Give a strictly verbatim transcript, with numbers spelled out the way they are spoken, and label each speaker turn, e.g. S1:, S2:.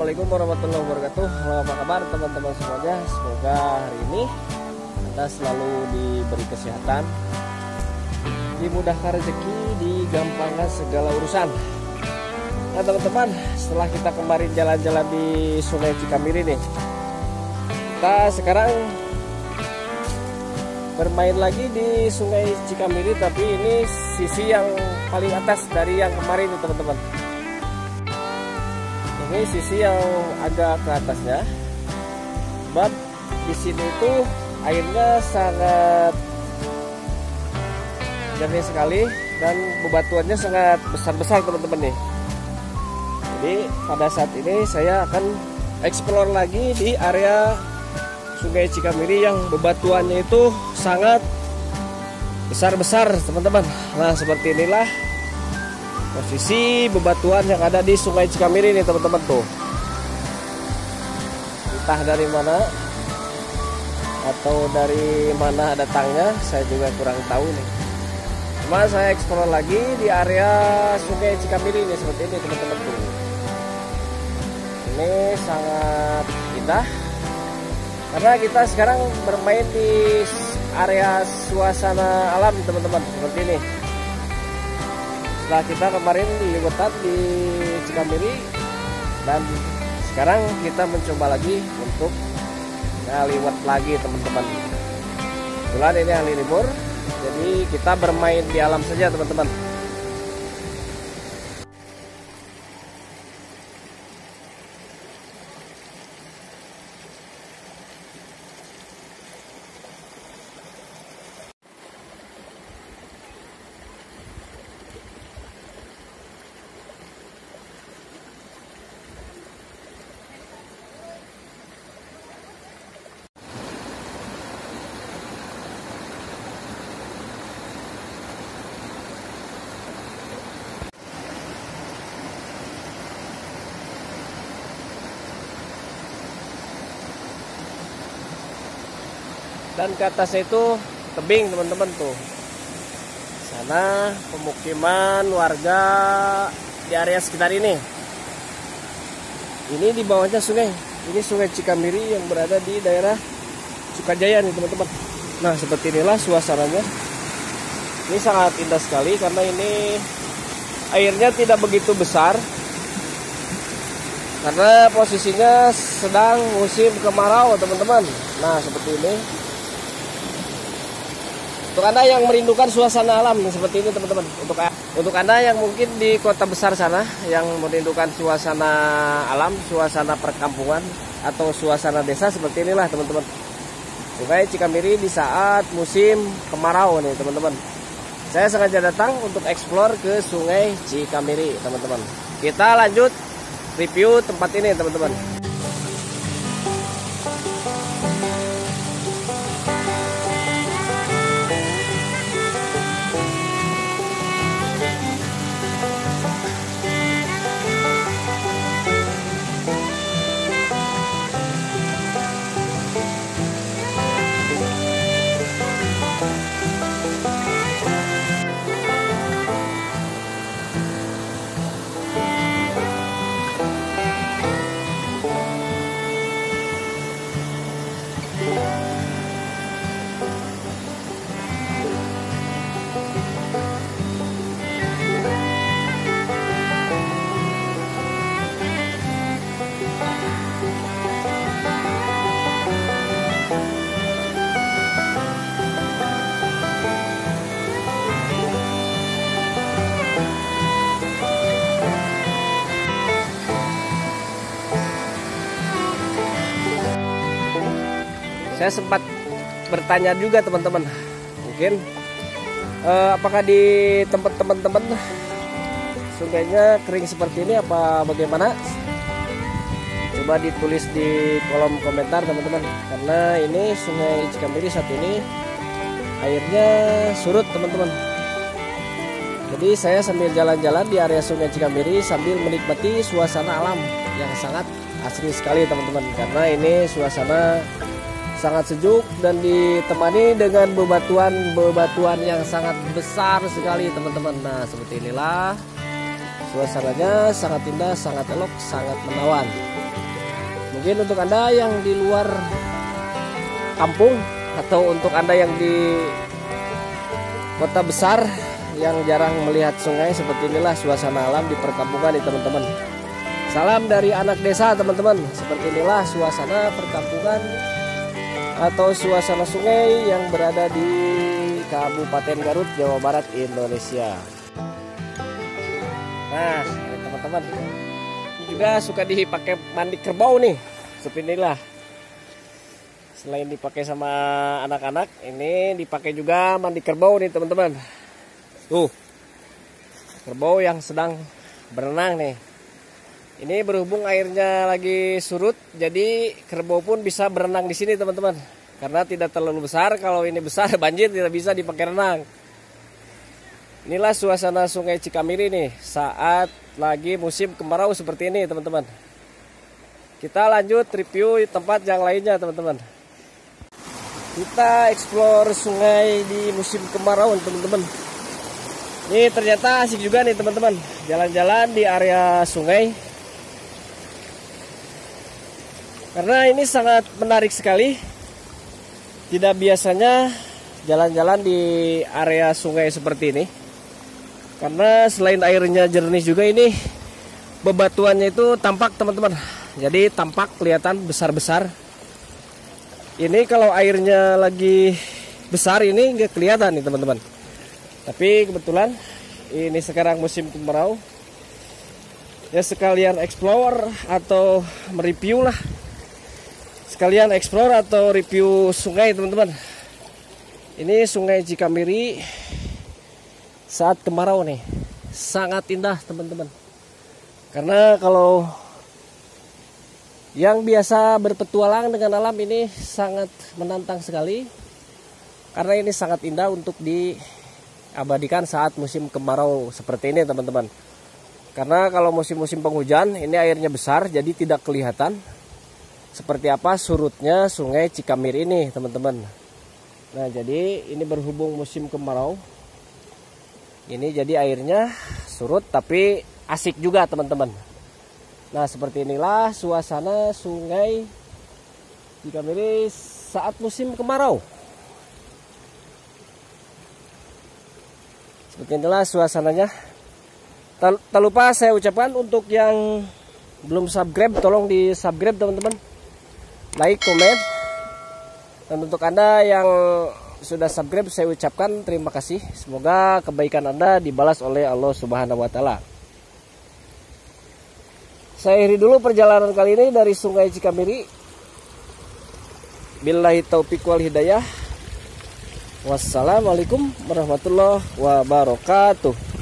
S1: Assalamualaikum warahmatullahi wabarakatuh. Halo, apa kabar teman-teman semuanya? Semoga hari ini Anda selalu diberi kesehatan, dimudahkan rezeki, digampangkan segala urusan. Nah teman-teman, setelah kita kemarin jalan-jalan di Sungai Cikamiri nih, kita sekarang bermain lagi di Sungai Cikamiri, tapi ini sisi yang paling atas dari yang kemarin nih teman-teman. Ini sisi yang agak ke atasnya, sebab di sini itu airnya sangat jernih sekali dan bebatuannya sangat besar-besar teman-teman nih. Jadi pada saat ini saya akan explore lagi di area Sungai Cikamiri yang bebatuannya itu sangat besar-besar teman-teman. Nah seperti inilah posisi bebatuan yang ada di Sungai Cikamiri nih teman-teman tuh. Entah dari mana atau dari mana datangnya, saya juga kurang tahu nih. Cuma saya eksplor lagi di area Sungai Cikamiri ini seperti ini teman-teman tuh. Ini sangat indah karena kita sekarang bermain di area suasana alam teman-teman seperti ini. Setelah kita kemarin liwetan di Cikamiri dan sekarang kita mencoba lagi untuk ngaliwat lagi teman-teman. Kebetulan ini hari libur, jadi kita bermain di alam saja teman-teman. Dan ke atasnya itu tebing teman-teman tuh. Sana pemukiman warga di area sekitar ini. Ini di bawahnya sungai. Ini Sungai Cikamiri yang berada di daerah Sukajaya nih teman-teman. Nah seperti inilah suasananya. Ini sangat indah sekali karena ini airnya tidak begitu besar. Karena posisinya sedang musim kemarau teman-teman. Nah seperti ini. Untuk Anda yang merindukan suasana alam seperti ini teman-teman, untuk untuk Anda yang mungkin di kota besar sana yang merindukan suasana alam, suasana perkampungan atau suasana desa seperti inilah teman-teman. Sungai Cikamiri di saat musim kemarau nih teman-teman. Saya sengaja datang untuk explore ke Sungai Cikamiri teman-teman. Kita lanjut review tempat ini teman-teman. Saya sempat bertanya juga teman-teman, mungkin eh, apakah di tempat teman-teman sungainya kering seperti ini apa bagaimana? Coba ditulis di kolom komentar teman-teman. Karena ini Sungai Cikamiri saat ini airnya surut teman-teman. Jadi saya sambil jalan-jalan di area Sungai Cikamiri sambil menikmati suasana alam yang sangat asri sekali teman-teman. Karena ini suasana sangat sejuk dan ditemani dengan bebatuan-bebatuan yang sangat besar sekali teman-teman. Nah seperti inilah suasananya, sangat indah, sangat elok, sangat menawan. Mungkin untuk Anda yang di luar kampung atau untuk Anda yang di kota besar yang jarang melihat sungai, seperti inilah suasana alam di perkampungan nih teman-teman. Salam dari anak desa teman-teman. Seperti inilah suasana perkampungan atau suasana sungai yang berada di Kabupaten Garut, Jawa Barat, Indonesia. Nah, teman-teman, ini juga suka dipakai mandi kerbau nih. Seperti inilah. Selain dipakai sama anak-anak, ini dipakai juga mandi kerbau nih teman-teman. Tuh, kerbau yang sedang berenang nih. Ini berhubung airnya lagi surut, jadi kerbau pun bisa berenang di sini teman-teman. Karena tidak terlalu besar. Kalau ini besar banjir tidak bisa dipakai renang. Inilah suasana Sungai Cikamiri nih saat lagi musim kemarau seperti ini teman-teman. Kita lanjut review tempat yang lainnya teman-teman. Kita explore sungai di musim kemarau teman-teman. Ini ternyata asik juga nih teman-teman. Jalan-jalan di area sungai. Karena ini sangat menarik sekali. Tidak biasanya jalan-jalan di area sungai seperti ini. Karena selain airnya jernih juga ini bebatuannya itu tampak teman-teman. Jadi tampak kelihatan besar-besar. Ini kalau airnya lagi besar ini nggak kelihatan nih teman-teman. Tapi kebetulan ini sekarang musim kemarau. Ya sekalian explore atau mereview lah. Sekalian explore atau review sungai teman-teman. Ini Sungai Cikamiri saat kemarau nih. Sangat indah teman-teman. Karena kalau yang biasa berpetualang dengan alam ini sangat menantang sekali. Karena ini sangat indah untuk diabadikan saat musim kemarau seperti ini teman-teman. Karena kalau musim-musim penghujan ini airnya besar jadi tidak kelihatan seperti apa surutnya Sungai Cikamiri ini teman-teman. Nah jadi ini berhubung musim kemarau, ini jadi airnya surut tapi asik juga teman-teman. Nah seperti inilah suasana Sungai Cikamiri saat musim kemarau. Seperti inilah suasananya. Tak, tak lupa saya ucapkan untuk yang belum subscribe, tolong di subscribe teman-teman. Like, komen. Dan untuk Anda yang sudah subscribe, saya ucapkan terima kasih. Semoga kebaikan Anda dibalas oleh Allah Subhanahu wa taala. Saya akhiri dulu perjalanan kali ini dari Sungai Cikamiri. Billahi taufiq wal hidayah. Wassalamualaikum warahmatullahi wabarakatuh.